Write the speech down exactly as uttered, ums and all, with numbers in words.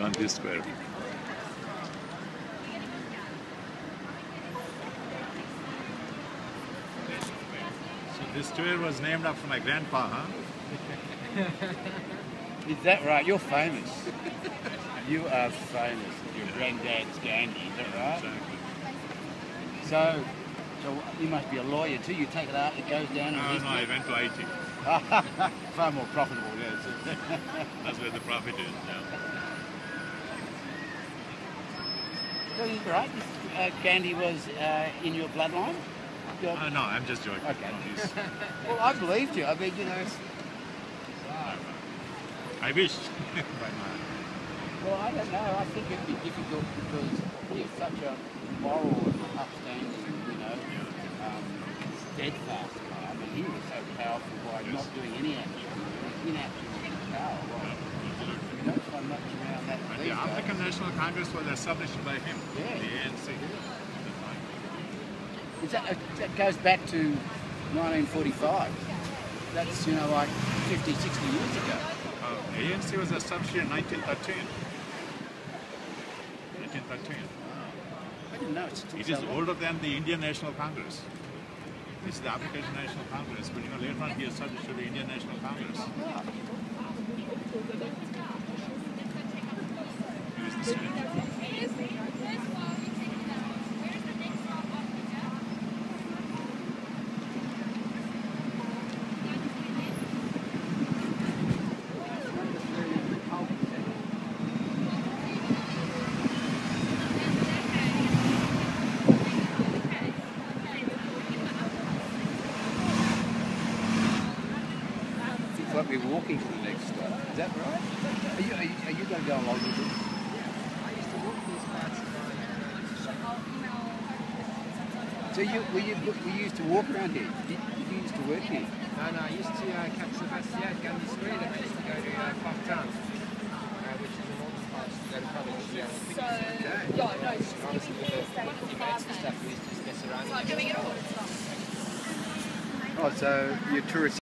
Gandhi Square. So this square was named after my grandpa, huh? Is that right? You're famous. You are famous. Your granddad's Gandhi, is that right? Exactly. So, so you must be a lawyer too. You take it out, it goes down. No, And no, I went to I T. Far more profitable, yes. That's where the profit is. Yeah. So you're right. Uh, Gandhi was uh, in your bloodline. Your... Uh, no, I'm just joking. Okay. No, he's- Well, I believed you. I mean, you know. It's... I wish. But no. Well, I don't know. I think it'd be difficult because he's such a moral, upstanding, you know, um, steadfast guy. I mean, he was so powerful by Yes. not doing any action. Inaction was power. Right? You don't find much around that But these the days. African National Congress was established by him, Yeah. the A N C. Is that, uh, that goes back to nineteen forty-five. That's, you know, like fifty, sixty years ago. Uh, A N C was established in nineteen thirteen. nineteen thirteen. I didn't know it's still It is so long. older than the Indian National Congress. This is the African National Congress, but you know, later on he established the Indian National Congress. Ah. He was the secretary. It's like we're walking to the next stop. Is that right? Are you, are you, are you going to go along with it? So you, were you, were you used to walk around here? Did, did you used to work here? No, no, I used to uh, catch the bus, yeah, at Gandhi Square, then I used to go to uh, Parktown, uh, which is the northern part, to go to college. Yeah. So, yeah, no, it's just Obviously, with the, with the mates and stuff, we used to just mess around. like doing it all. Oh, so you're tourists.